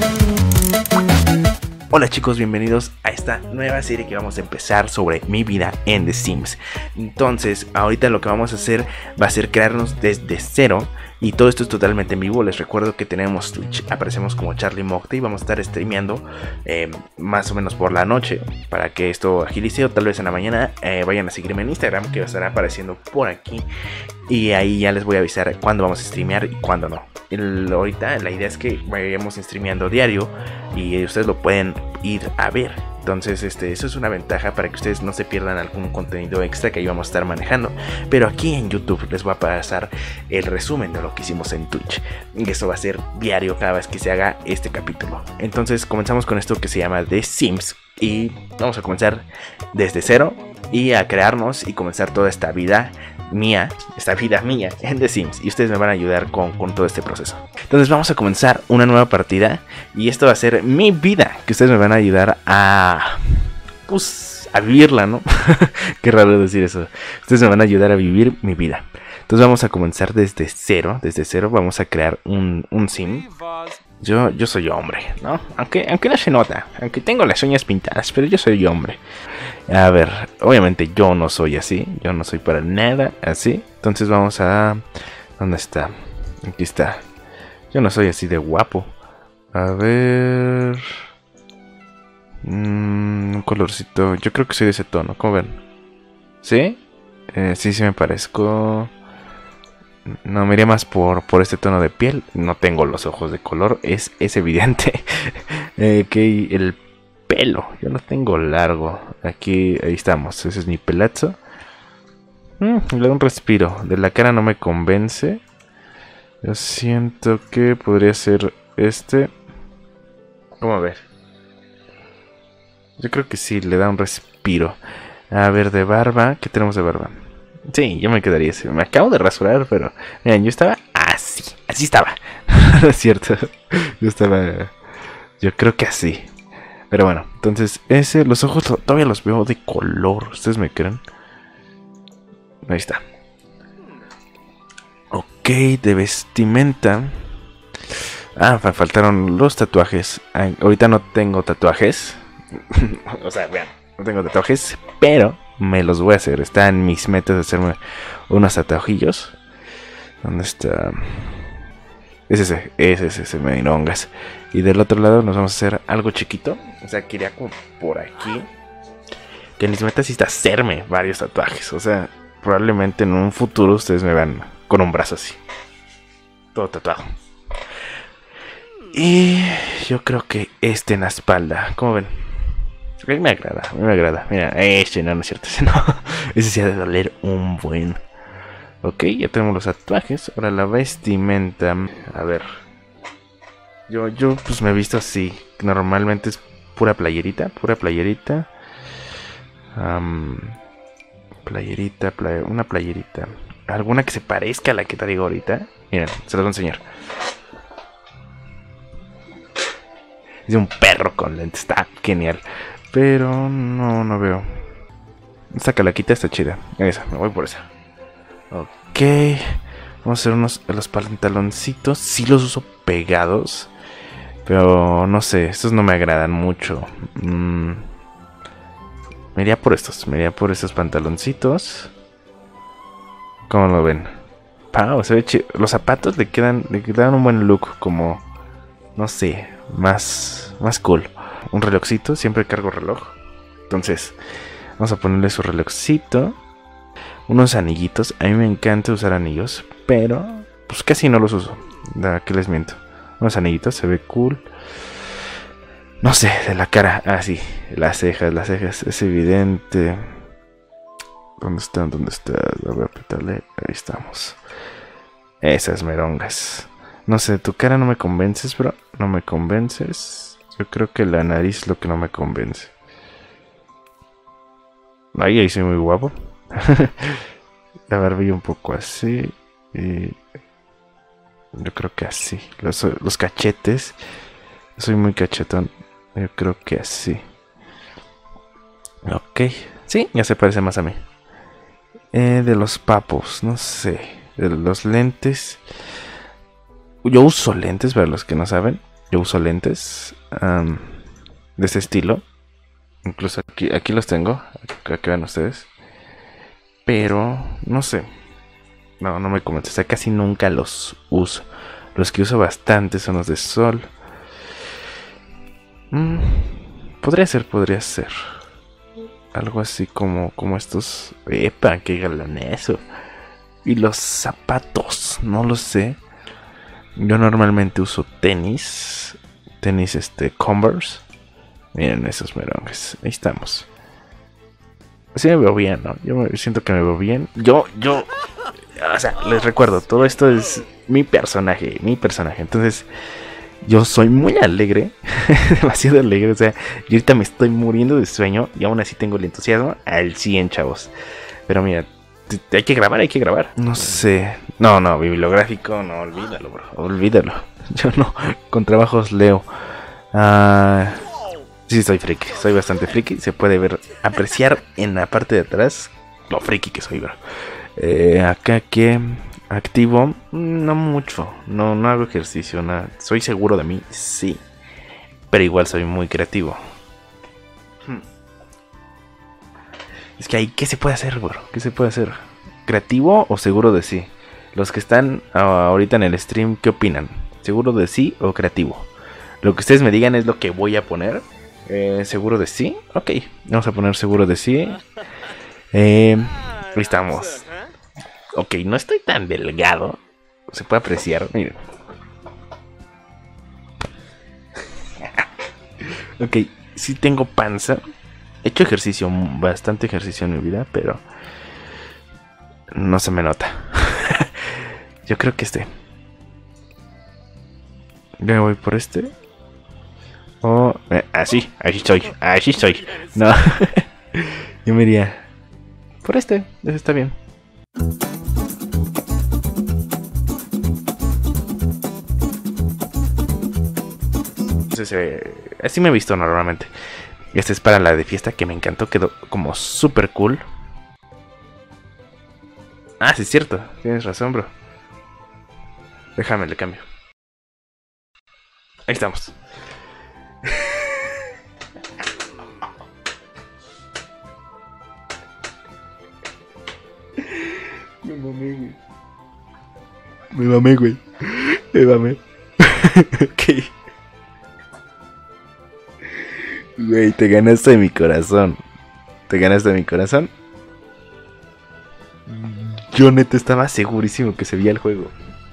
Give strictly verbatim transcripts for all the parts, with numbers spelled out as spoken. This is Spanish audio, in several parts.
Hola chicos, bienvenidos a esta nueva serie que vamos a empezar sobre mi vida en The Sims. Entonces, ahorita lo que vamos a hacer va a ser crearnos desde cero. Y todo esto es totalmente en vivo. Les recuerdo que tenemos Twitch, aparecemos como Charlie Mocte y vamos a estar streameando eh, más o menos por la noche. Para que esto agilice, o tal vez en la mañana eh, vayan a seguirme en Instagram, que estará apareciendo por aquí. Y ahí ya les voy a avisar cuándo vamos a streamear y cuándo no. El, ahorita la idea es que vayamos streameando diario y ustedes lo pueden ir a ver. Entonces este, eso es una ventaja para que ustedes no se pierdan algún contenido extra que ahí vamos a estar manejando. Pero aquí en YouTube les voy a pasar el resumen de lo que hicimos en Twitch. Y eso va a ser diario cada vez que se haga este capítulo. Entonces comenzamos con esto que se llama The Sims. Y vamos a comenzar desde cero y a crearnos y comenzar toda esta vida mía, esta vida mía en The Sims, y ustedes me van a ayudar con, con todo este proceso. Entonces vamos a comenzar una nueva partida y esto va a ser mi vida, que ustedes me van a ayudar a pues a vivirla, ¿no? Qué raro decir eso. Ustedes me van a ayudar a vivir mi vida. Entonces vamos a comenzar desde cero, desde cero vamos a crear un, un sim. Yo, yo soy hombre, ¿no? Aunque, aunque no se nota, aunque tengo las uñas pintadas, pero yo soy hombre. A ver, obviamente yo no soy así, yo no soy para nada así. Entonces vamos a... ¿Dónde está? Aquí está. Yo no soy así de guapo. A ver... Mm, un colorcito, yo creo que soy de ese tono, ¿cómo ven? ¿Sí? Eh, sí, sí me parezco... No, me iría más por, por este tono de piel. No tengo los ojos de color, es, es evidente. eh, que el pelo, yo lo tengo largo. Aquí, ahí estamos, ese es mi pelazo. Mm, le doy un respiro. De la cara no me convence. Yo siento que podría ser este. Vamos a ver. Yo creo que sí, le da un respiro. A ver, de barba, ¿qué tenemos de barba? Sí, yo me quedaría así. Me acabo de rasurar, pero miren, yo estaba así, así estaba. No es cierto. Yo estaba, yo creo que así. Pero bueno, entonces ese, los ojos todavía los veo de color. ¿Ustedes me creen? Ahí está. Ok, de vestimenta. Ah, me faltaron los tatuajes. Ay, ahorita no tengo tatuajes. O sea, vean, no tengo tatuajes, pero me los voy a hacer. Está en mis metas de hacerme unos tatuajillos. ¿Dónde está? Es ese, ese, ese, ese, medinongas. Y del otro lado nos vamos a hacer algo chiquito. O sea, quería como por aquí. Que en mis metas sí está hacerme varios tatuajes. O sea, probablemente en un futuro ustedes me vean con un brazo así, todo tatuado. Y yo creo que este en la espalda, ¿cómo ven? A mí me agrada, a mí me agrada. Mira, este no, no es cierto, ese no. Ese sí ha de doler un buen. Ok, ya tenemos los tatuajes. Ahora la vestimenta. A ver. Yo, yo pues me he visto así. Normalmente es pura playerita, pura playerita. Um, playerita, play, una playerita. Alguna que se parezca a la que te digo ahorita. Miren, se las voy a enseñar. Es de un perro con lentes, está genial. Pero no, no veo. Esta calaquita está chida. Esa, me voy por esa. Ok. Vamos a hacer unos los pantaloncitos. Sí los uso pegados. Pero no sé, estos no me agradan mucho. Mm. Me iría por estos. Me iría por estos pantaloncitos. ¿Cómo lo ven? Pau, se ve chido. Los zapatos le quedan, le quedan un buen look. Como, no sé, más, más cool. Un relojcito, siempre cargo reloj. Entonces, vamos a ponerle su relojcito. Unos anillitos. A mí me encanta usar anillos, pero pues casi no los uso. ¿De qué les miento? Unos anillitos, se ve cool. No sé, de la cara. Ah, sí, las cejas, las cejas. Es evidente. ¿Dónde están? ¿Dónde están? A ver, apretarle. Ahí estamos. Esas merongas. No sé, tu cara no me convences, bro. No me convences. Yo creo que la nariz es lo que no me convence. Ahí, ahí soy muy guapo. La barbilla un poco así. Y yo creo que así. Los, los cachetes. Soy muy cachetón. Yo creo que así. Ok. Sí, ya se parece más a mí. Eh, de los papos, no sé. De los lentes. Yo uso lentes, para los que no saben. yo uso lentes um, de ese estilo. Incluso aquí, aquí los tengo, aquí vean ustedes. Pero, no sé. No, no me convence. O sea, casi nunca los uso. Los que uso bastante son los de sol. Mm, podría ser, podría ser. Algo así como, como estos. Epa, qué galoneso. Y los zapatos, no lo sé. Yo normalmente uso tenis. Tenis este Converse. Miren esos merongues. Ahí estamos. Así me veo bien, ¿no? Yo me siento que me veo bien. Yo, yo. O sea, les recuerdo, todo esto es mi personaje. Mi personaje. Entonces, yo soy muy alegre. Demasiado alegre. O sea, yo ahorita me estoy muriendo de sueño. Y aún así tengo el entusiasmo al cien, chavos. Pero mira, hay que grabar, hay que grabar. No sé. No, no, bibliográfico, no, olvídalo, bro. Olvídalo. Yo no. Con trabajos leo. Ah. Sí, soy friki, soy bastante friki. Se puede ver, apreciar en la parte de atrás lo friki que soy, bro. Eh, acá que activo, no mucho. No, no hago ejercicio, nada. Soy seguro de mí, sí. Pero igual soy muy creativo. Hmm. Es que ahí, ¿qué se puede hacer, bro? ¿Qué se puede hacer? ¿Creativo o seguro de sí? Los que están uh, ahorita en el stream, ¿qué opinan? ¿Seguro de sí o creativo? Lo que ustedes me digan es lo que voy a poner. Eh, ¿Seguro de sí? Ok, vamos a poner seguro de sí. Eh, ahí estamos. Ok, no estoy tan delgado. Se puede apreciar, miren. Ok, sí tengo panza. He hecho ejercicio, bastante ejercicio en mi vida, pero no se me nota. Yo creo que este. Yo me voy por este. Oh, eh, así, así estoy, así estoy. No, yo me iría por este, ese está bien. Entonces, eh, así me he visto normalmente. Este es para la de fiesta que me encantó, quedó como súper cool. Ah, sí es cierto, tienes razón, bro. Déjame, le cambio. Ahí estamos. Me mamé, güey. Me mamé, güey. Me mamé. Ok. Güey, te ganaste de mi corazón. Te ganaste de mi corazón. Yo neta estaba segurísimo que se veía el juego.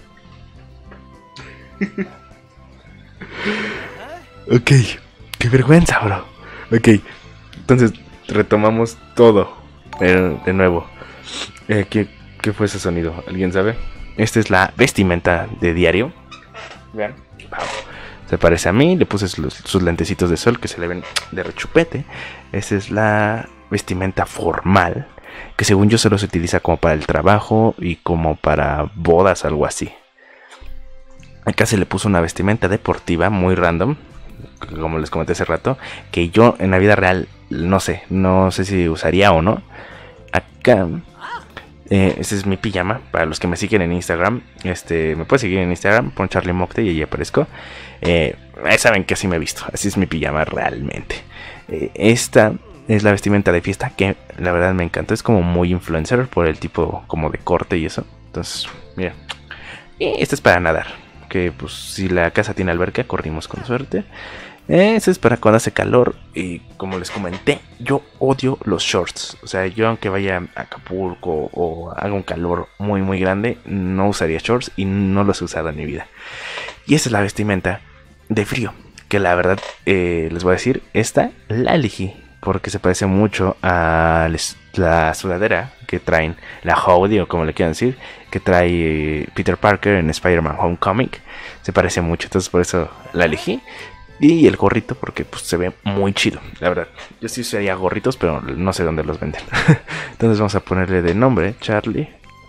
Ok. Qué vergüenza, bro. Ok. Entonces, retomamos todo. Pero, de nuevo. Eh, ¿qué, ¿Qué fue ese sonido? ¿Alguien sabe? Esta es la vestimenta de diario. Vean. Wow. Se parece a mí. Le puse sus, sus lentecitos de sol que se le ven de rechupete. Esta es la vestimenta formal. Que según yo solo se utiliza como para el trabajo y como para bodas, algo así. Acá se le puso una vestimenta deportiva muy random. Como les comenté hace rato. Que yo en la vida real no sé. No sé si usaría o no. Acá... Eh, este es mi pijama, para los que me siguen en Instagram. Este, me pueden seguir en Instagram, pon Charlie Mocte y ahí aparezco. Eh, saben que así me he visto, así es mi pijama realmente. Eh, esta es la vestimenta de fiesta que la verdad me encantó. Es como muy influencer por el tipo como de corte y eso. Entonces, mira. Y esta es para nadar. Que pues si la casa tiene alberca, corrimos con suerte. Ese es para cuando hace calor. Y como les comenté, yo odio los shorts. O sea, yo aunque vaya a Acapulco o haga un calor muy muy grande, no usaría shorts y no los he usado en mi vida. Y esta es la vestimenta de frío. Que la verdad, eh, les voy a decir, esta la elegí porque se parece mucho a la sudadera que traen, la hoodie o como le quieran decir, que trae Peter Parker en Spider-Man Homecoming. Se parece mucho, entonces por eso la elegí. Y el gorrito porque pues se ve muy chido, la verdad. Yo sí usaría gorritos, pero no sé dónde los venden. Entonces vamos a ponerle de nombre Charlie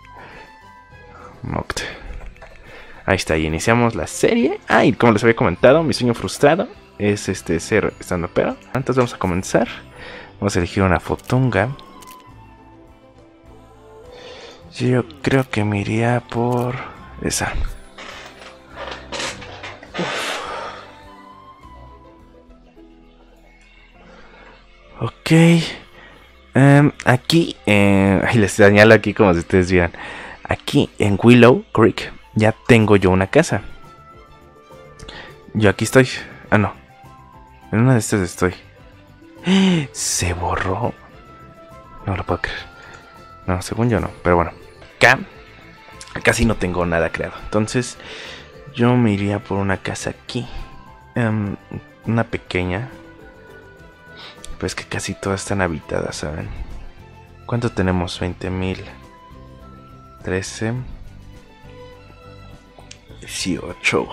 Mocte. Ahí está, y iniciamos la serie. Ah, y como les había comentado, mi sueño frustrado es este ser estando pero. Entonces vamos a comenzar. Vamos a elegir una fotunga. Yo creo que me iría por esa. Ok. Um, aquí, eh, ay, les señalo aquí como si ustedes vieran. Aquí en Willow Creek ya tengo yo una casa. Yo aquí estoy. Ah, no. En una de estas estoy. Se borró. No lo puedo creer. No, según yo no. Pero bueno. Acá casi no tengo nada creado. Entonces yo me iría por una casa aquí. Um, una pequeña. Pues que casi todas están habitadas, ¿saben? ¿Cuánto tenemos? veinte mil. trece. dieciocho.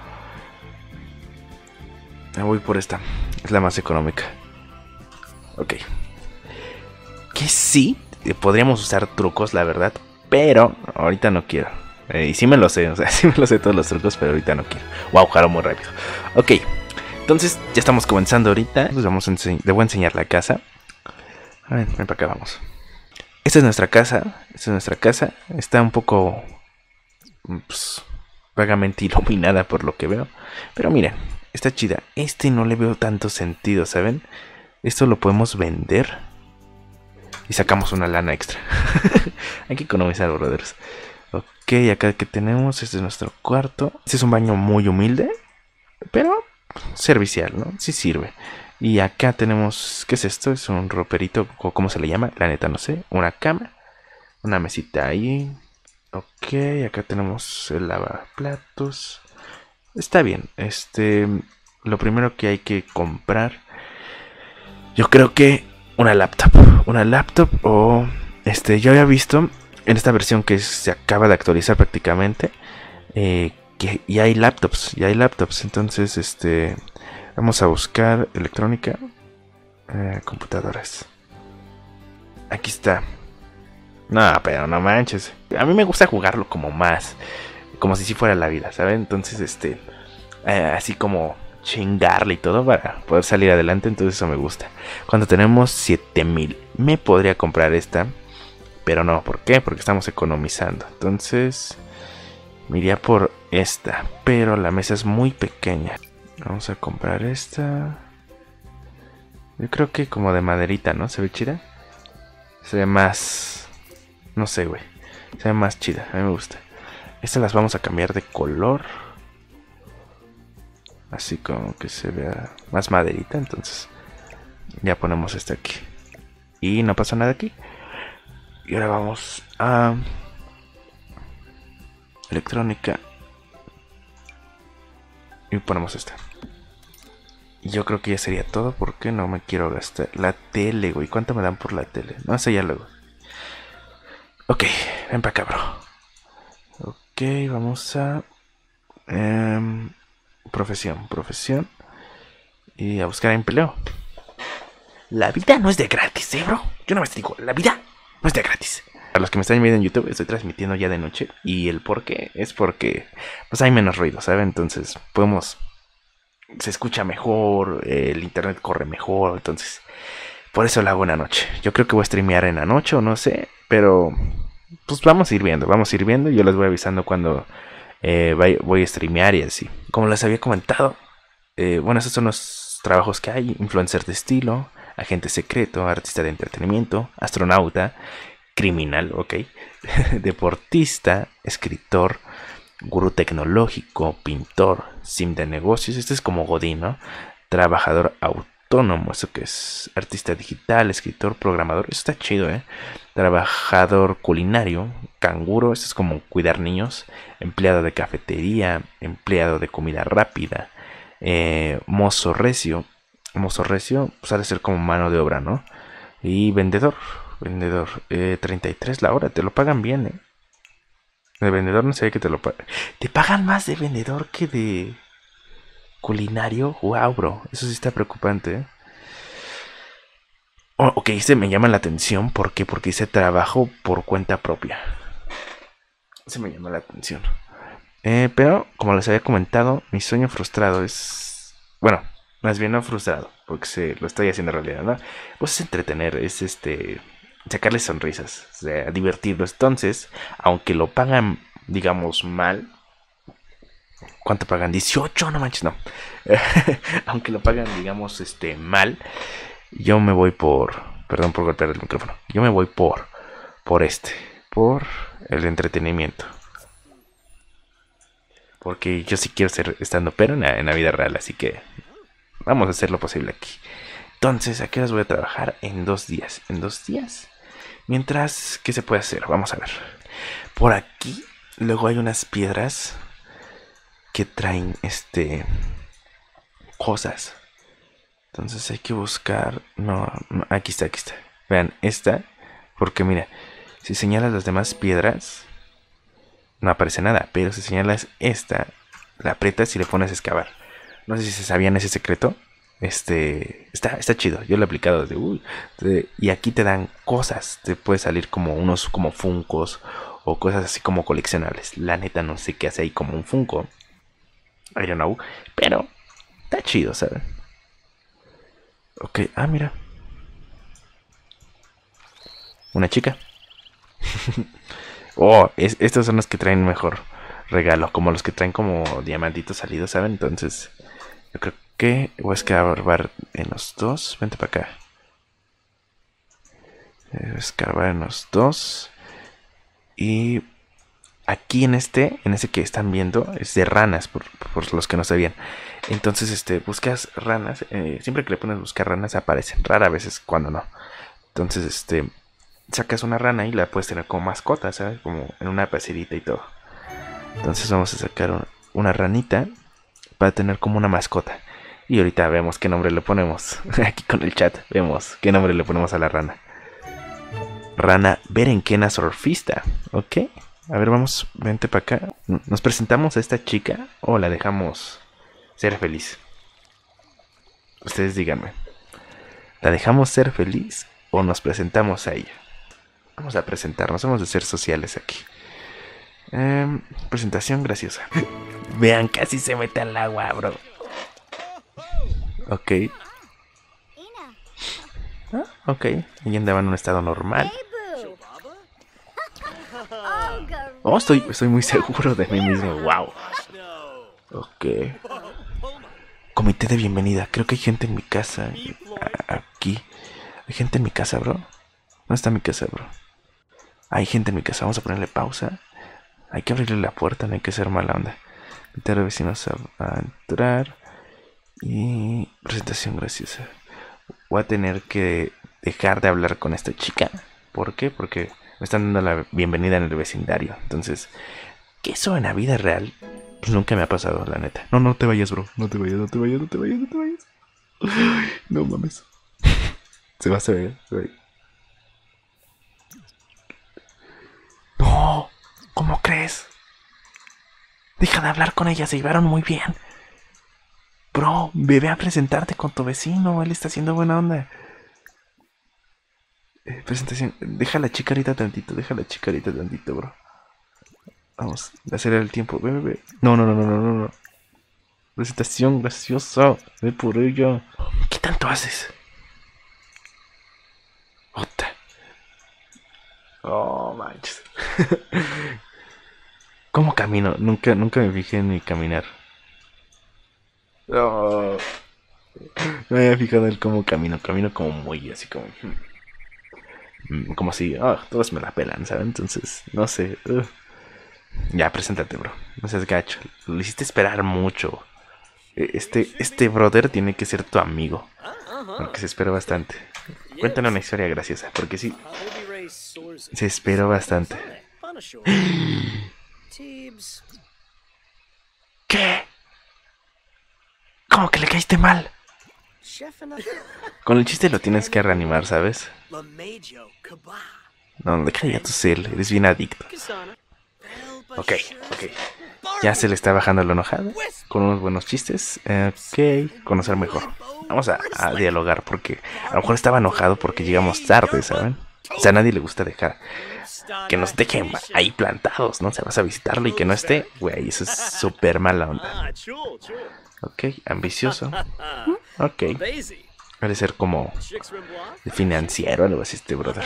Me voy por esta. Es la más económica. Ok. Que sí, podríamos usar trucos, la verdad. Pero ahorita no quiero. Eh, y sí me lo sé, o sea, sí me lo sé todos los trucos, pero ahorita no quiero. Wow, jalo muy rápido. Ok. Entonces, ya estamos comenzando ahorita. Les vamos a enseñar, les voy a enseñar la casa. A ver, ven para acá, vamos. Esta es nuestra casa. Esta es nuestra casa. Está un poco, pues, vagamente iluminada por lo que veo. Pero miren, está chida. Este no le veo tanto sentido, ¿saben? Esto lo podemos vender y sacamos una lana extra. Hay que economizar, brothers. Ok, acá que tenemos, este es nuestro cuarto. Este es un baño muy humilde, pero servicial, ¿no? Sí sirve. Y acá tenemos, ¿qué es esto? Es un roperito, o ¿cómo se le llama? La neta no sé. Una cama, una mesita ahí. Ok, acá tenemos el lavaplatos. Está bien. Este, lo primero que hay que comprar, yo creo que una laptop. Una laptop o este, yo había visto en esta versión que se acaba de actualizar prácticamente, eh, que ya hay laptops, ya hay laptops. Entonces, este, vamos a buscar electrónica, eh, computadoras. Aquí está. No, pero no manches. A mí me gusta jugarlo como más, como si sí fuera la vida, ¿saben? Entonces, este, eh, así como chingarle y todo para poder salir adelante. Entonces eso me gusta. Cuando tenemos siete mil, me podría comprar esta, pero no, ¿por qué? Porque estamos economizando. Entonces me iría por esta, pero la mesa es muy pequeña. Vamos a comprar esta. Yo creo que como de maderita, ¿no? Se ve chida. Se ve más, no sé, güey. Se ve más chida, a mí me gusta. Estas las vamos a cambiar de color, así como que se vea más maderita. Entonces ya ponemos esta aquí. Y no pasa nada aquí. Y ahora vamos a electrónica. Y ponemos esta. Y yo creo que ya sería todo, porque no me quiero gastar la tele, güey. ¿Cuánto me dan por la tele? No sé, ya luego. Ok, ven para acá, bro. Ok, vamos a eh, profesión, profesión. Y a buscar empleo. La vida no es de gratis, ¿eh, bro? Yo no me digo, la vida no es de gratis. Para los que me están viendo en YouTube, estoy transmitiendo ya de noche. Y el por qué es porque pues hay menos ruido, ¿saben? Entonces podemos, se escucha mejor, el internet corre mejor. Entonces por eso lo hago en la noche. Yo creo que voy a streamear en la noche o no sé, pero pues vamos a ir viendo, vamos a ir viendo. Yo les voy avisando cuando eh, voy a streamear y así. Como les había comentado, eh, bueno, esos son los trabajos que hay: influencer de estilo, agente secreto, artista de entretenimiento, astronauta, criminal, ok, deportista, escritor, gurú tecnológico, pintor, sim de negocios. Este es como Godín, ¿no? Trabajador autónomo, eso que es artista digital, escritor, programador. Eso está chido, ¿eh? Trabajador culinario, canguro, esto es como cuidar niños, empleado de cafetería, empleado de comida rápida, eh, mozo recio. Mozo recio, pues ha de ser como mano de obra, ¿no? Y vendedor, vendedor, eh, treinta y tres la hora, te lo pagan bien, ¿eh? De vendedor no sé que te lo pagan. Te pagan más de vendedor que de culinario. Wow, bro, eso sí está preocupante, ¿eh? Oh, ok, este me llama la atención. ¿Por qué? Porque hice trabajo por cuenta propia. Se me llama la atención. Eh, pero, como les había comentado, mi sueño frustrado es... Bueno, más bien no frustrado, porque se lo estoy haciendo realidad, ¿no? Pues es entretener, es este... sacarles sonrisas, o sea, divertirlos. Entonces, aunque lo pagan, digamos, mal... ¿Cuánto pagan? dieciocho, no manches, no. Aunque lo pagan, digamos, este, mal... Yo me voy por... Perdón por golpear el micrófono. Yo me voy por... Por este. Por el entretenimiento. Porque yo sí quiero ser estando pero en la, en la vida real. Así que vamos a hacer lo posible aquí. Entonces, ¿a qué horas voy a trabajar? En dos días. ¿En dos días? Mientras, ¿qué se puede hacer? Vamos a ver. Por aquí, luego hay unas piedras que traen este cosas. Entonces hay que buscar. No, no, aquí está, aquí está. Vean, esta. Porque mira, si señalas las demás piedras, no aparece nada. Pero si señalas esta, la aprietas y le pones a excavar. No sé si se sabían ese secreto. Este está, está chido. Yo lo he aplicado desde uy, de, y aquí te dan cosas. Te puede salir como unos como funcos o cosas así como coleccionables. La neta no sé qué hace ahí como un funko. I don't know. Pero está chido, ¿saben? Ok, ah, mira. Una chica. Oh, es, estos son los que traen mejor regalo. Como los que traen como diamantitos salidos, ¿saben? Entonces, yo creo que voy a escarbar en los dos. Vente para acá. Voy a escarbar en los dos. Y aquí en este, en este que están viendo, es de ranas, por, por los que no sabían. Entonces, este, buscas ranas. Eh, siempre que le pones buscar ranas aparecen. Rara veces cuando no. Entonces, este, sacas una rana y la puedes tener como mascota, ¿sabes? Como en una pecerita y todo. Entonces vamos a sacar un, una ranita para tener como una mascota. Y ahorita vemos qué nombre le ponemos. Aquí con el chat vemos qué nombre le ponemos a la rana. Rana berenquena surfista. Ok. A ver, vamos, vente para acá. ¿Nos presentamos a esta chica o la dejamos ser feliz? Ustedes díganme. ¿La dejamos ser feliz o nos presentamos a ella? Vamos a presentarnos, vamos a ser sociales aquí. Eh, presentación graciosa. Vean, casi se mete al agua, bro. Ok. Ah, ok. Ella andaba en un estado normal. Oh, estoy, estoy muy seguro de mí mismo. Wow. Ok. Comité de bienvenida. Creo que hay gente en mi casa. Aquí. ¿Hay gente en mi casa, bro? ¿Dónde está mi casa, bro? Hay gente en mi casa. Vamos a ponerle pausa. Hay que abrirle la puerta. No hay que ser mala onda. Invitar a vecinos a, a entrar. Y presentación graciosa. Voy a tener que dejar de hablar con esta chica. ¿Por qué? Porque me están dando la bienvenida en el vecindario. Entonces, que eso en la vida real pues nunca me ha pasado, la neta. No, no te vayas, bro. No te vayas, no te vayas, no te vayas, no te vayas. No mames. Se va, se va, se va. No, ¿cómo crees? Deja de hablar con ella, se llevaron muy bien. Bro, bebé a presentarte con tu vecino. Él está haciendo buena onda. Eh, presentación. Deja a la chica ahorita tantito. Deja a la chica ahorita tantito, bro. Vamos, a acelerar el tiempo. Ve, ve, ve. No, no, no, no, no, no. Presentación graciosa. Ve por ella. ¿Qué tanto haces? Ota. Oh, manches. ¿Cómo camino? Nunca, nunca me fijé en mi caminar. Oh. No me había fijado en cómo camino. Camino como muy así como... Como si... Oh, todos me la pelan, ¿sabes? Entonces, no sé. Uh. Ya, preséntate, bro. No seas gacho. Lo hiciste esperar mucho. Este, este brother tiene que ser tu amigo. Porque se esperó bastante. Cuéntale una historia graciosa. Porque sí. Se esperó bastante. ¿Qué? ¿Cómo que le caíste mal? Con el chiste lo tienes que reanimar, ¿sabes? No, deja ya tu cel. Eres bien adicto. Ok, ok. Ya se le está bajando lo enojado. Con unos buenos chistes. Ok, conocer mejor. Vamos a, a dialogar porque a lo mejor estaba enojado porque llegamos tarde, ¿saben? O sea, a nadie le gusta dejar que nos dejen ahí plantados, ¿no? Se vas a visitarlo y que no esté. Güey, eso es súper mala onda. Ok, ambicioso. Ok. Debe ser como financiero o algo así este brother.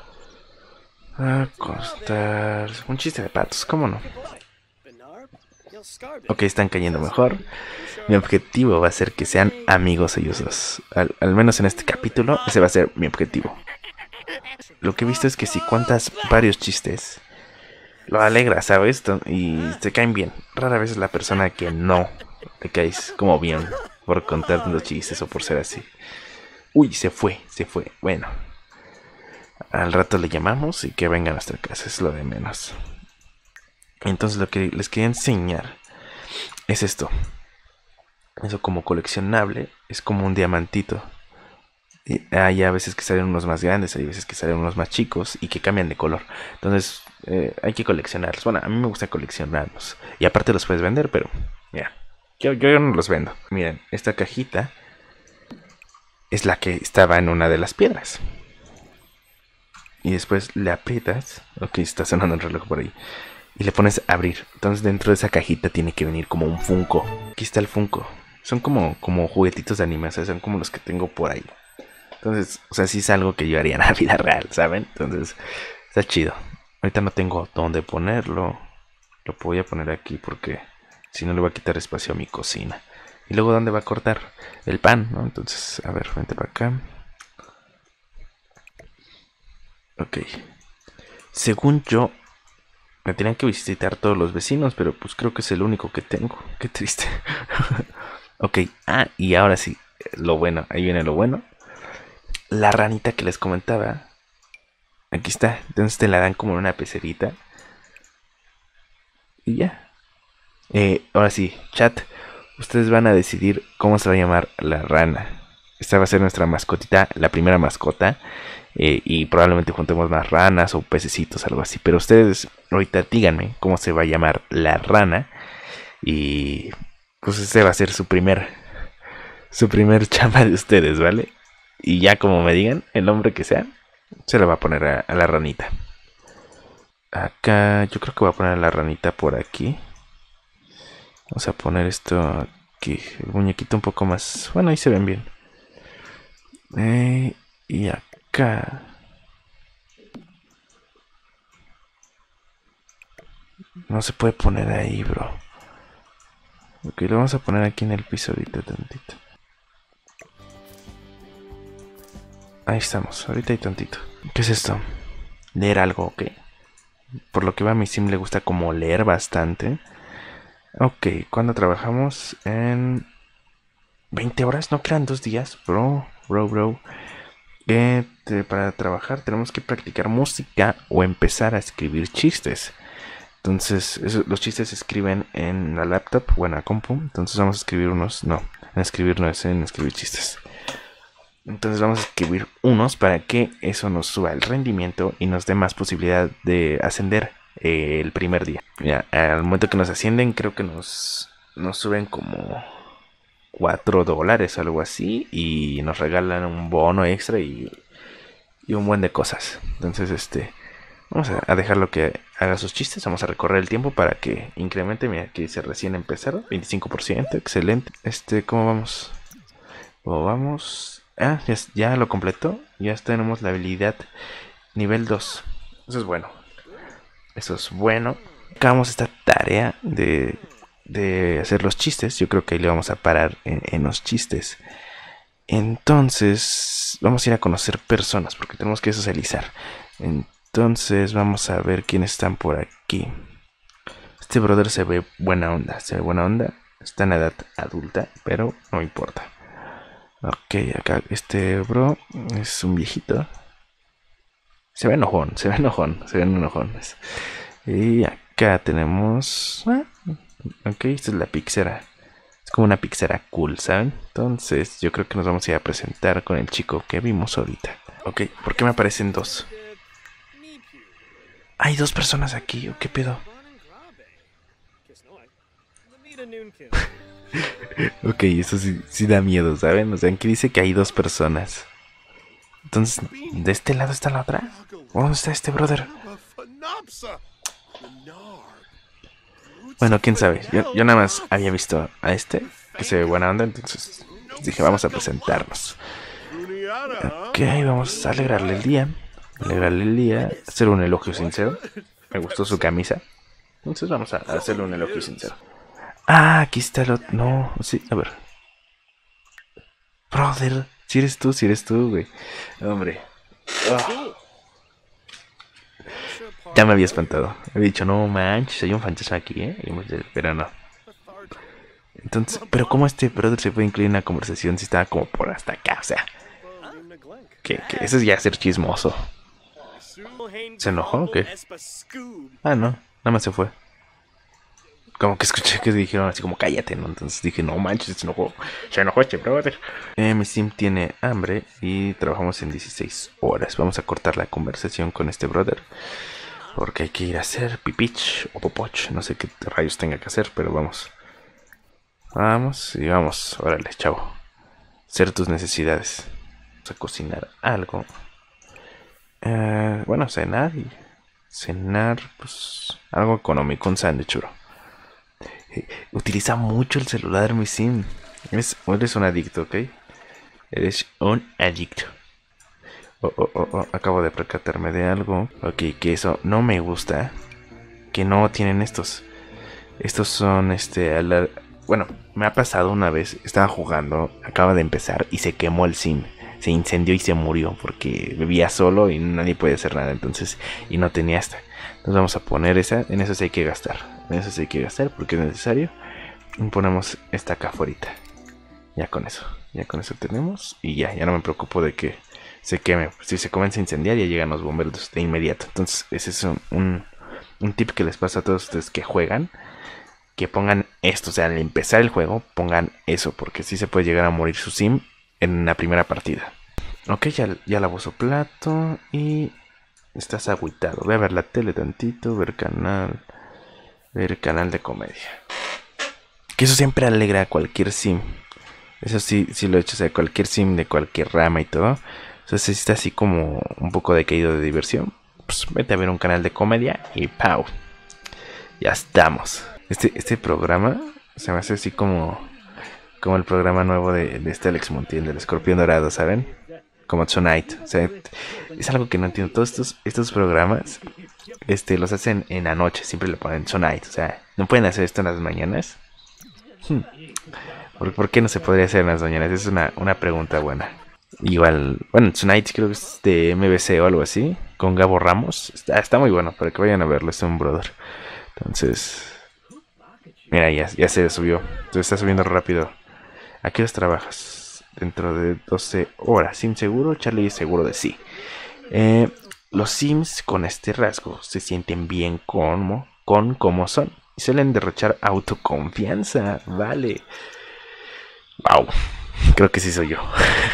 Acostar. Un chiste de patos, ¿cómo no? Ok, están cayendo mejor. Mi objetivo va a ser que sean amigos ellos dos. Al, al menos en este capítulo, ese va a ser mi objetivo. Lo que he visto es que si cuentas varios chistes, lo alegra, ¿sabes? Y te caen bien. Rara vez es la persona que no te caes como bien por contar los chistes o por ser así. Uy, se fue, se fue. Bueno, al rato le llamamos y que venga a nuestra casa, es lo de menos. Entonces lo que les quería enseñar es esto. Eso como coleccionable es como un diamantito. Y hay a veces que salen unos más grandes, hay veces que salen unos más chicos y que cambian de color. Entonces eh, hay que coleccionarlos. Bueno, a mí me gusta coleccionarlos. Y aparte los puedes vender, pero ya, yo, yo no los vendo. Miren, esta cajita es la que estaba en una de las piedras. Y después le aprietas. Ok, está sonando el reloj por ahí. Y le pones a abrir. Entonces dentro de esa cajita tiene que venir como un Funko. Aquí está el Funko. Son como, como juguetitos de anime, o sea, son como los que tengo por ahí. Entonces, o sea, sí es algo que yo haría en la vida real, ¿saben? Entonces, está chido. Ahorita no tengo dónde ponerlo. Lo voy a poner aquí porque si no le voy a quitar espacio a mi cocina. Y luego, ¿dónde va a cortar? El pan, ¿no? Entonces, a ver, vente para acá. Ok. Según yo, me tenían que visitar todos los vecinos, pero pues creo que es el único que tengo. Qué triste. Ok, ah, y ahora sí, lo bueno, ahí viene lo bueno. La ranita que les comentaba, aquí está. Entonces te la dan como en una pecerita. Y ya. Eh, ahora sí, chat. Ustedes van a decidir cómo se va a llamar la rana. Esta va a ser nuestra mascotita, la primera mascota. Eh, y probablemente juntemos más ranas o pececitos, algo así. Pero ustedes ahorita díganme cómo se va a llamar la rana. Y pues ese va a ser su primer Su primer chamba de ustedes, ¿vale? Y ya como me digan el nombre que sea, se lo va a poner a, a la ranita. Acá yo creo que voy a poner a la ranita por aquí. Vamos a poner esto aquí, el muñequito un poco más... Bueno, ahí se ven bien. Eh, y acá... No se puede poner ahí, bro. Ok, lo vamos a poner aquí en el piso ahorita tantito. Ahí estamos, ahorita hay tantito. ¿Qué es esto? Leer algo, ok. Por lo que va a mi sim le gusta como leer bastante. Ok, ¿cuándo trabajamos? En veinte horas, no quedan dos días, bro, bro, bro. Eh, te, para trabajar tenemos que practicar música o empezar a escribir chistes. Entonces, eso, los chistes se escriben en la laptop o en la compu. Entonces vamos a escribir unos, no, en escribir no es en escribir chistes. Entonces vamos a escribir unos para que eso nos suba el rendimiento y nos dé más posibilidad de ascender eh, el primer día. Ya, al momento que nos ascienden creo que nos, nos suben como cuatro dólares o algo así. Y nos regalan un bono extra y, y un buen de cosas. Entonces este vamos a, a dejarlo que haga sus chistes. Vamos a recorrer el tiempo para que incremente. Mira, aquí dice recién empezar, veinticinco por ciento, excelente. Este, ¿cómo vamos? ¿Cómo vamos? Ah, ya, ya lo completó. Ya tenemos la habilidad nivel dos. Eso es bueno. Eso es bueno. Acabamos esta tarea de, de hacer los chistes. Yo creo que ahí le vamos a parar en, en los chistes. Entonces vamos a ir a conocer personas porque tenemos que socializar. Entonces vamos a ver quiénes están por aquí. Este brother se ve buena onda. Se ve buena onda. Está en edad adulta, pero no importa. Ok, acá este bro es un viejito. Se ve enojón, se ve enojón, se ve enojón. Y acá tenemos... Ok, esta es la pixera. Es como una pixera cool, ¿saben? Entonces yo creo que nos vamos a ir a presentar con el chico que vimos ahorita. Ok, ¿por qué me aparecen dos? Hay dos personas aquí, ¿o qué pedo? Ok, eso sí, sí da miedo, ¿saben? O sea, aquí dice que hay dos personas. Entonces, ¿de este lado está la otra? ¿Dónde está este brother? Bueno, quién sabe. Yo, yo nada más había visto a este, que se ve buena onda, entonces dije, vamos a presentarnos. Ok, vamos a alegrarle el día. Alegrarle el día, hacer un elogio sincero. Me gustó su camisa. Entonces vamos a hacerle un elogio sincero. Ah, aquí está el otro. No, sí, a ver. Brother, si eres tú, si eres tú, güey. Hombre. Oh, ya me había espantado. He dicho, no manches, hay un fantasma aquí, ¿eh? Pero no. Entonces, pero ¿cómo este brother se puede incluir en una conversación si estaba como por hasta acá? O sea, que, que eso es ya ser chismoso. ¿Se enojó o qué? Ah, no, nada más se fue. Como que escuché que dijeron así como cállate, ¿no? Entonces dije, no manches, se enojó. Se enojó este brother. Eh, mi sim tiene hambre y trabajamos en dieciséis horas. Vamos a cortar la conversación con este brother. Porque hay que ir a hacer pipich o popoch. No sé qué rayos tenga que hacer, pero vamos. Vamos y vamos. Órale, chavo. Hacer tus necesidades. Vamos a cocinar algo. Eh, bueno, cenar y... Cenar, pues... Algo económico, un sándwich, bro. Utiliza mucho el celular, mi sim. Eres, eres un adicto, ¿ok? Eres un adicto. Oh, oh, oh, oh, acabo de percatarme de algo. Ok, que eso no me gusta. Que no tienen estos. Estos son, este... La, bueno, me ha pasado una vez. Estaba jugando, acaba de empezar y se quemó el sim. Se incendió y se murió porque vivía solo y nadie puede hacer nada. Entonces, y no tenía esta. Entonces vamos a poner esa. En eso sí hay que gastar. En eso sí hay que gastar porque es necesario. Y ponemos esta acá afuera. Ya con eso. Ya con eso tenemos. Y ya, ya no me preocupo de que se queme. Si se comienza a incendiar ya llegan los bomberos de inmediato. Entonces ese es un, un, un tip que les pasa a todos ustedes que juegan. Que pongan esto. O sea, al empezar el juego pongan eso. Porque si sí se puede llegar a morir su sim en la primera partida. Ok, ya, ya lavó su plato. Y estás agüitado. Voy a ver la tele tantito. Ver canal. Ver canal de comedia. Que eso siempre alegra a cualquier sim. Eso sí, sí lo he hecho, o sea, cualquier sim de cualquier rama y todo. Entonces si está así como un poco decaído de diversión, pues vete a ver un canal de comedia y ¡pau! Ya estamos. Este, este programa se me hace así como, como el programa nuevo de, de este Alex Montiel, del Escorpión Dorado, ¿saben? Como Tonight. O sea, es algo que no entiendo. Todos estos, estos programas este, los hacen en la noche, siempre le ponen Tonight. O sea, ¿no pueden hacer esto en las mañanas? Hmm. ¿Por, ¿Por qué no se podría hacer en las mañanas? Es una, una pregunta buena. Igual, bueno, Tonight creo que es de M B C o algo así, con Gabo Ramos. Está, está muy bueno, para que vayan a verlo, es un brother. Entonces, mira, ya, ya se subió. Entonces está subiendo rápido. ¿A qué horas trabajas? Dentro de doce horas. ¿Sim seguro? Charlie seguro de sí. Eh, los Sims con este rasgo se sienten bien como, con como son. Y suelen derrochar autoconfianza. Vale. Wow, creo que sí soy yo.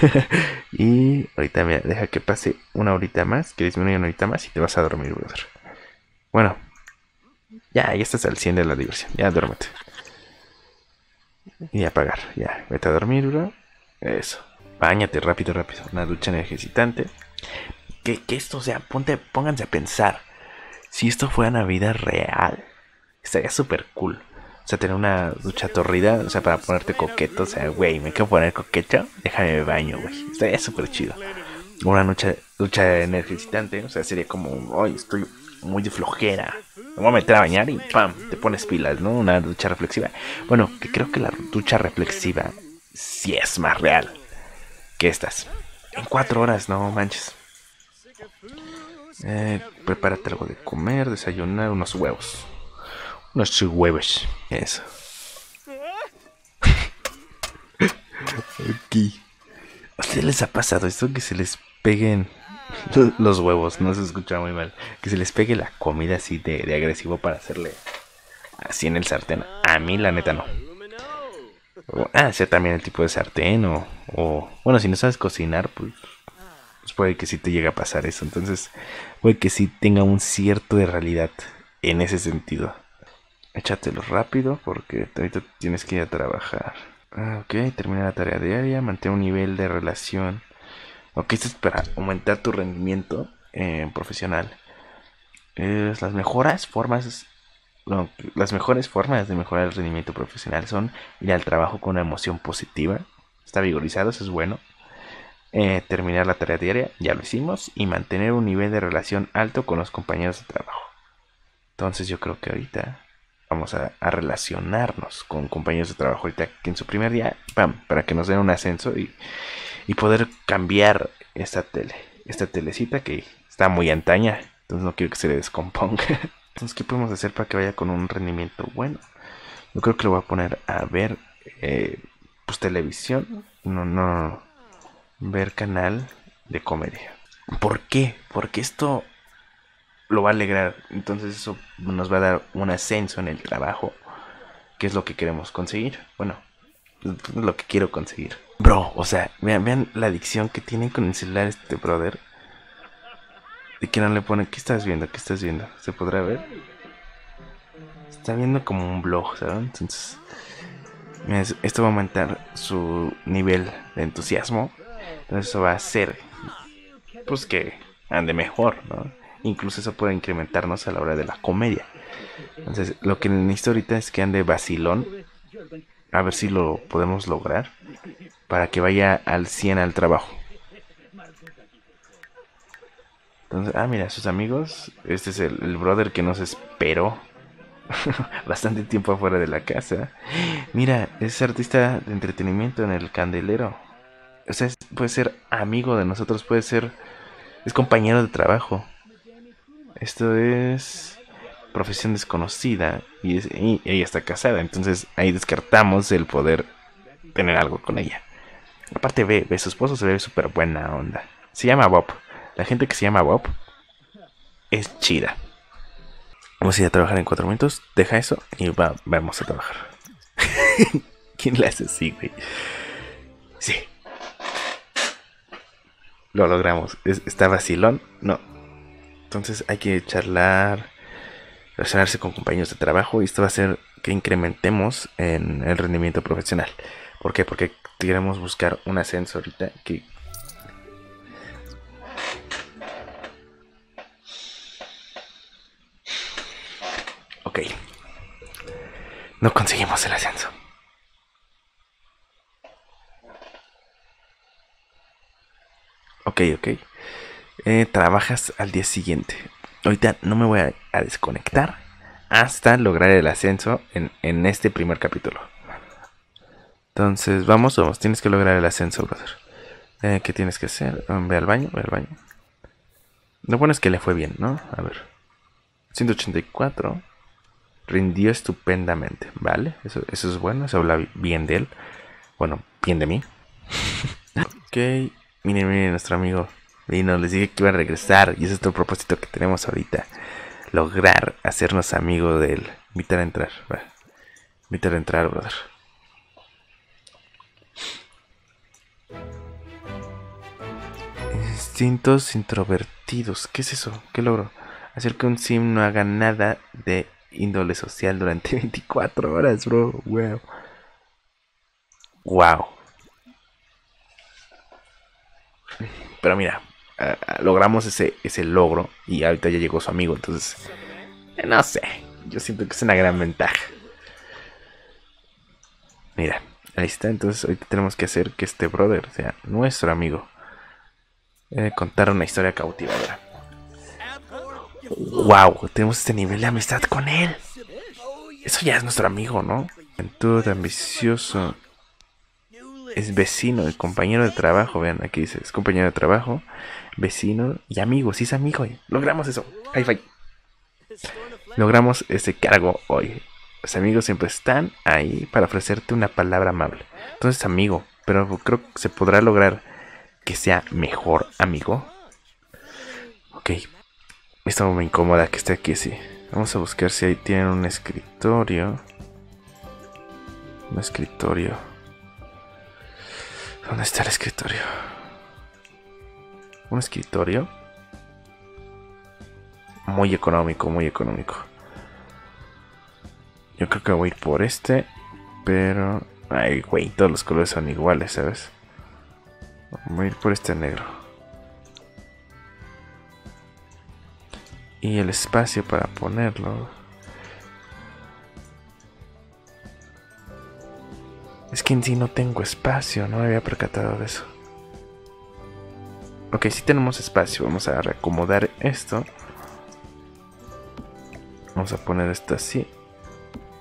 Y ahorita mira, deja que pase una horita más, que disminuya una horita más y te vas a dormir, brother. Bueno, ya, ya estás al cien de la diversión, ya duérmete. Y apagar, ya, vete a dormir, bro. Eso, báñate rápido, rápido, una ducha energizante. Que, que esto, o sea, ponte, pónganse a pensar. Si esto fuera una vida real, estaría súper cool. O sea, tener una ducha torrida, o sea, para ponerte coqueto. O sea, güey, me quiero poner coqueto, déjame me baño, güey. Estaría súper chido. Una ducha, ducha energizante, o sea, sería como, ay, estoy muy de flojera. Me voy a meter a bañar y pam, te pones pilas, ¿no? Una ducha reflexiva. Bueno, que creo que la ducha reflexiva sí es más real que estas. En cuatro horas, no manches. Eh, prepárate algo de comer, desayunar, unos huevos. Unos huevos. Eso. Aquí. ¿A ustedes les ha pasado esto que se les peguen los huevos? No se escucha muy mal. Que se les pegue la comida así de, de agresivo para hacerle así en el sartén. A mí la neta no. O, ah, sea también el tipo de sartén o, o... Bueno, si no sabes cocinar, pues, pues puede que sí te llegue a pasar eso. Entonces puede que sí tenga un cierto de realidad en ese sentido. Échatelo rápido porque ahorita tienes que ir a trabajar. Ah, ok, termina la tarea diaria, mantén un nivel de relación. Ok, esto es para aumentar tu rendimiento eh, profesional. Es las mejoras formas, no, las mejores formas de mejorar el rendimiento profesional son ir al trabajo con una emoción positiva. Está vigorizado, eso es bueno. Eh, terminar la tarea diaria, ya lo hicimos. Y mantener un nivel de relación alto con los compañeros de trabajo. Entonces yo creo que ahorita... vamos a, a relacionarnos con compañeros de trabajo ahorita que en su primer día, pam, para que nos den un ascenso y, y poder cambiar esta tele, esta telecita que está muy antaña, entonces no quiero que se le descomponga. Entonces, ¿qué podemos hacer para que vaya con un rendimiento bueno? Yo creo que lo voy a poner a ver eh, pues televisión, no, no, no, ver canal de comedia. ¿Por qué? Porque esto lo va a alegrar, entonces eso nos va a dar un ascenso en el trabajo, que es lo que queremos conseguir. Bueno, es lo que quiero conseguir. Bro, o sea, vean, vean la adicción que tiene con el celular este brother. De que no le pone, ¿qué estás viendo? ¿Qué estás viendo? ¿Se podrá ver? Está viendo como un blog, ¿saben? Entonces, esto va a aumentar su nivel de entusiasmo. Entonces eso va a hacer, pues, que ande mejor, ¿no? Incluso eso puede incrementarnos a la hora de la comedia. Entonces, lo que necesito ahorita es que ande vacilón. A ver si lo podemos lograr. Para que vaya al cien al trabajo. Entonces, ah, mira, sus amigos. Este es el, el brother que nos esperó bastante tiempo afuera de la casa. Mira, es artista de entretenimiento en el Candelero. O sea, es, puede ser amigo de nosotros, puede ser... Es compañero de trabajo. Esto es... profesión desconocida. Y, es, y ella está casada. Entonces ahí descartamos el poder tener algo con ella. Aparte ve, ve su esposo se ve súper buena onda. Se llama Bob. La gente que se llama Bob es chida. Vamos a ir a trabajar en cuatro minutos. Deja eso y va, vamos a trabajar. ¿Quién le hace así, güey? Sí. Lo logramos. ¿Es, ¿Está vacilón? No. Entonces hay que charlar, relacionarse con compañeros de trabajo. Y esto va a hacer que incrementemos en el rendimiento profesional. ¿Por qué? Porque queremos buscar un ascenso ahorita que... Ok. No conseguimos el ascenso. Ok, ok. Eh, trabajas al día siguiente. Ahorita no me voy a, a desconectar hasta lograr el ascenso en, en este primer capítulo. Entonces, vamos, vamos. Tienes que lograr el ascenso, brother. Eh, ¿Qué tienes que hacer? Ve al baño, ve al baño. Lo bueno es que le fue bien, ¿no? A ver. ciento ochenta y cuatro. Rindió estupendamente, ¿vale? Eso, eso es bueno, eso habla bien de él. Bueno, bien de mí. Ok, miren, miren, nuestro amigo vino, les dije que iba a regresar. Y ese es otro propósito que tenemos ahorita. Lograr hacernos amigos de él. Invitar a entrar, ¿vale? Invitar a entrar, brother. Instintos introvertidos. ¿Qué es eso? ¿Qué logro? Hacer que un sim no haga nada de índole social durante veinticuatro horas, bro. Wow. Wow. Pero mira, uh, logramos ese, ese logro. Y ahorita ya llegó su amigo. Entonces, eh, no sé. Yo siento que es una gran ventaja. Mira, ahí está. Entonces ahorita tenemos que hacer que este brother sea nuestro amigo. Eh, contar una historia cautivadora. Wow, tenemos este nivel de amistad con él. Eso ya es nuestro amigo, ¿no? Juventud, ambicioso. Es vecino y compañero de trabajo. Vean, aquí dice, es compañero de trabajo, vecino y amigo. Sí es amigo. ¿eh? Logramos eso. High five. Logramos ese cargo hoy. Los amigos siempre están ahí para ofrecerte una palabra amable. Entonces, amigo, pero creo que se podrá lograr que sea mejor amigo. Ok. Esto me incomoda que esté aquí así. Vamos a buscar si ahí tienen un escritorio. Un escritorio. ¿Dónde está el escritorio? Un escritorio. Muy económico, muy económico. Yo creo que voy a ir por este. Pero... ay, güey, todos los colores son iguales, ¿sabes? Voy a ir por este negro. Y el espacio para ponerlo. Es que en sí no tengo espacio, no me había percatado de eso. Ok, sí tenemos espacio. Vamos a reacomodar esto. Vamos a poner esto así.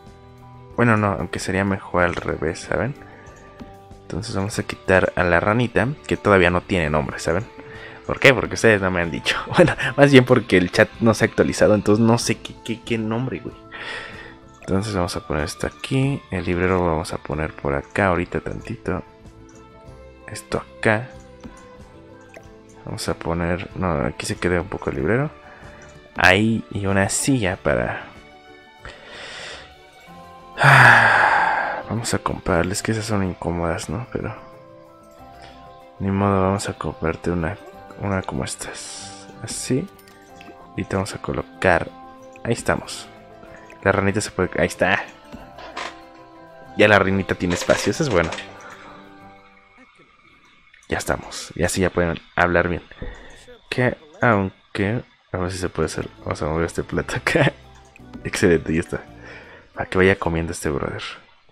Bueno, no, aunque sería mejor al revés, ¿saben? Entonces vamos a quitar a la ranita, que todavía no tiene nombre, ¿saben? ¿Por qué? Porque ustedes no me han dicho. Bueno, más bien porque el chat no se ha actualizado, entonces no sé qué, qué, qué nombre, güey. Entonces vamos a poner esto aquí. El librero lo vamos a poner por acá ahorita tantito. Esto acá. Vamos a poner... No, aquí se queda un poco el librero. Ahí, y una silla para... Vamos a comprarles, que esas son incómodas, ¿no? Pero... Ni modo, vamos a comprarte una, una como estas. Así. Y te vamos a colocar... Ahí estamos. La ranita se puede... Ahí está. Ya la ranita tiene espacio, eso es bueno. Ya estamos. Y así ya pueden hablar bien. Que aunque... A ver si se puede hacer. Vamos a mover este plato acá. Excelente, ya está. Para que vaya comiendo este brother.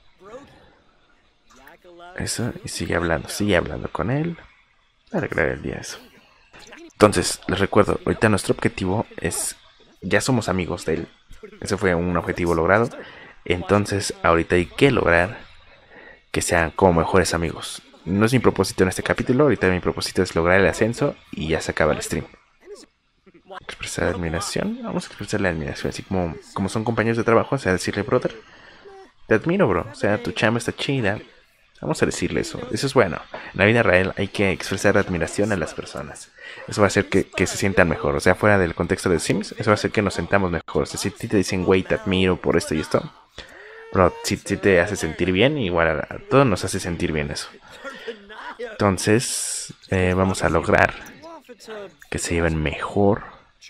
Eso. Y sigue hablando. Sigue hablando con él. Para alegrar el día eso. Entonces, les recuerdo. Ahorita nuestro objetivo es... Ya somos amigos de él. Ese fue un objetivo logrado. Entonces, ahorita hay que lograr que sean como mejores amigos. No es mi propósito en este capítulo. Ahorita mi propósito es lograr el ascenso. Y ya se acaba el stream. Expresar admiración. Vamos a expresar la admiración. Así como, como son compañeros de trabajo. O sea, decirle, brother, te admiro, bro. O sea, tu chamba está chida. Vamos a decirle eso. Eso es bueno. En la vida real hay que expresar admiración a las personas. Eso va a hacer que, que se sientan mejor. O sea, fuera del contexto de Sims, eso va a hacer que nos sentamos mejor. O sea, si a ti te dicen, güey, te admiro por esto y esto. Bro, si, si te hace sentir bien, igual a, a todos nos hace sentir bien eso. Entonces, eh, vamos a lograr que se lleven mejor.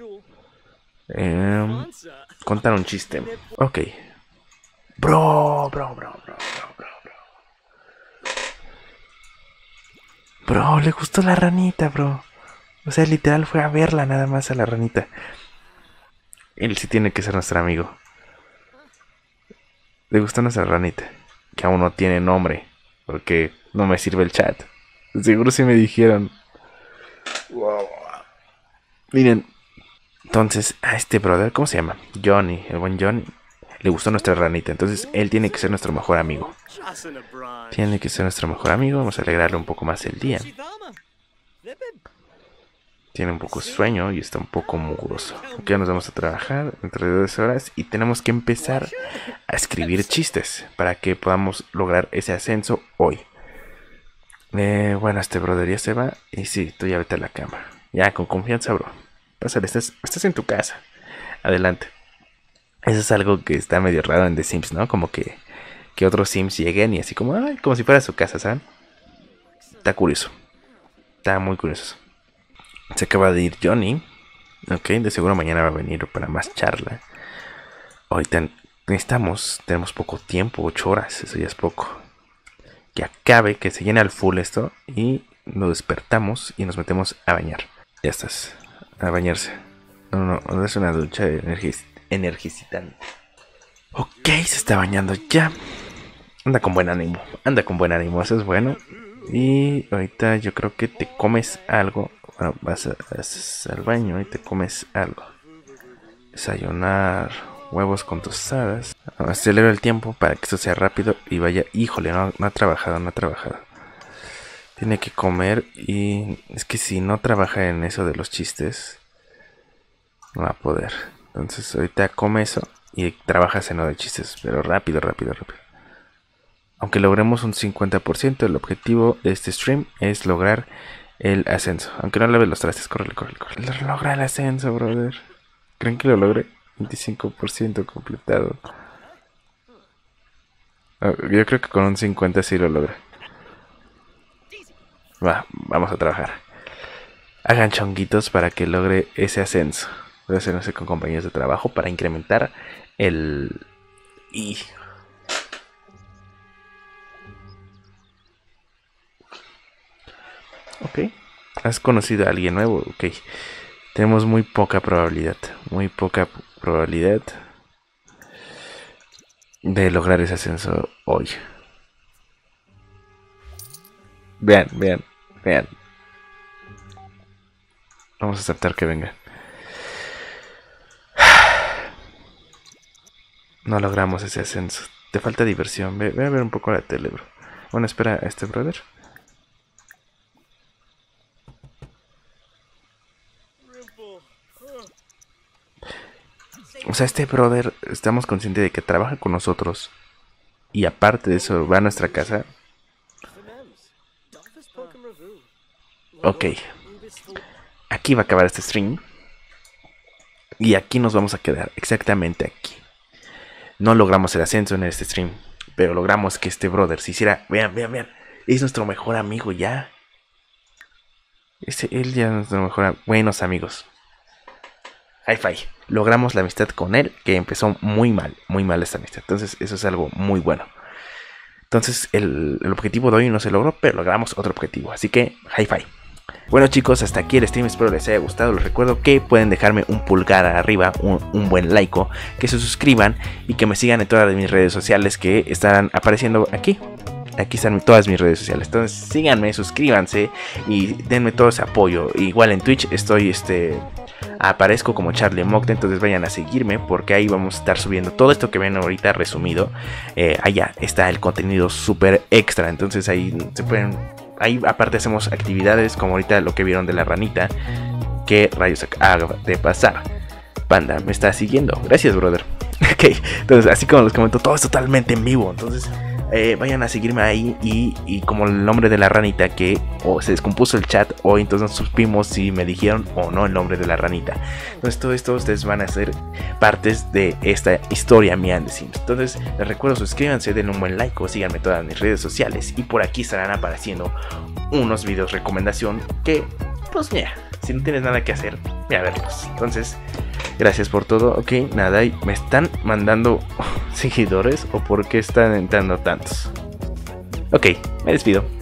Eh, contar un chiste. Ok. Bro, bro, bro, bro, bro, bro, bro. Bro, le gustó la ranita, bro. O sea, literal fue a verla nada más a la ranita. Él sí tiene que ser nuestro amigo. Le gustó nuestra ranita. Que aún no tiene nombre. Porque no me sirve el chat. Seguro sí me dijeron. Wow. Miren. Entonces, a este brother, ¿cómo se llama? Johnny, el buen Johnny. Le gustó nuestra ranita. Entonces, él tiene que ser nuestro mejor amigo. Tiene que ser nuestro mejor amigo. Vamos a alegrarle un poco más el día. Tiene un poco de sueño y está un poco mugroso. Ya nos vamos a trabajar entre dos horas y tenemos que empezar a escribir chistes para que podamos lograr ese ascenso hoy. Eh, bueno, este brother ya se va. Y sí, tú ya vete a la cama. Ya, con confianza, bro. Pásale, estás, estás en tu casa. Adelante. Eso es algo que está medio raro en The Sims, ¿no? Como que, que otros Sims lleguen y así como, ay, como si fuera su casa, ¿saben? Está curioso. Está muy curioso. Se acaba de ir Johnny. Ok, de seguro mañana va a venir para más charla. Ahorita necesitamos, tenemos poco tiempo, ocho horas, eso ya es poco. Que acabe, que se llene al full esto y nos despertamos y nos metemos a bañar. Ya estás, a bañarse. No, no, no, es una ducha energiz energizante. Ok, se está bañando ya. Anda con buen ánimo, anda con buen ánimo, eso es bueno. Y ahorita yo creo que te comes algo. Bueno, vas, a, vas al baño y te comes algo. Desayunar huevos con tostadas. Acelero el tiempo para que esto sea rápido y vaya. Híjole, no, no ha trabajado, no ha trabajado. Tiene que comer y es que si no trabaja en eso de los chistes, no va a poder. Entonces ahorita come eso y trabajas en lo de chistes, pero rápido, rápido, rápido. Aunque logremos un cincuenta por ciento, el objetivo de este stream es lograr el ascenso. Aunque no laves los trastes, córrele, córrele, córrele. Logra el ascenso, brother. ¿Creen que lo logre? veinticinco por ciento completado. Yo creo que con un cincuenta sí lo logra. Va, vamos a trabajar. Hagan chonguitos para que logre ese ascenso. Voy a hacerse con compañeros de trabajo para incrementar el... Y... Ok. ¿Has conocido a alguien nuevo? Ok. Tenemos muy poca probabilidad. Muy poca probabilidad de lograr ese ascenso hoy. Vean, vean, vean. Vamos a aceptar que vengan. No logramos ese ascenso. te falta diversión. Ve, ve a ver un poco la tele, bro. Bueno, espera a este brother. O sea, este brother, estamos conscientes de que trabaja con nosotros. Y aparte de eso, va a nuestra casa. Ok. Aquí va a acabar este stream. Y aquí nos vamos a quedar, exactamente aquí. No logramos el ascenso en este stream, pero logramos que este brother se hiciera... Vean, vean, vean. Es nuestro mejor amigo ya. Este, él ya es nuestro mejor... Buenos amigos. Hi-Fi. Logramos la amistad con él, que empezó muy mal, muy mal esta amistad. Entonces eso es algo muy bueno. Entonces el, el objetivo de hoy no se logró, pero logramos otro objetivo. Así que Hi-Fi. Bueno chicos, hasta aquí el stream, espero les haya gustado. Les recuerdo que pueden dejarme un pulgar arriba, un, un buen like, que se suscriban y que me sigan en todas mis redes sociales que estarán apareciendo aquí. Aquí están todas mis redes sociales. Entonces síganme, suscríbanse y denme todo ese apoyo. Igual en Twitch estoy este... aparezco como Charlie Mocta, entonces vayan a seguirme porque ahí vamos a estar subiendo todo esto que ven ahorita resumido. Eh, allá está el contenido súper extra, entonces ahí se pueden... Ahí aparte hacemos actividades como ahorita lo que vieron de la ranita. ¿Qué rayos acaba de pasar? Panda, me está siguiendo. Gracias, brother. Ok, entonces así como les comento, todo es totalmente en vivo. Entonces eh, vayan a seguirme ahí y, y como el nombre de la ranita que o se descompuso el chat o entonces no supimos si me dijeron o no el nombre de la ranita. Entonces todo esto ustedes van a ser partes de esta historia mía en The Sims. Entonces les recuerdo, suscríbanse, den un buen like o síganme en todas mis redes sociales y por aquí estarán apareciendo unos videos recomendación que pues mira, si no tienes nada que hacer, ve a verlos. Entonces gracias por todo. Ok, nada, ¿me están mandando seguidores o por qué están entrando tantos? Ok, me despido.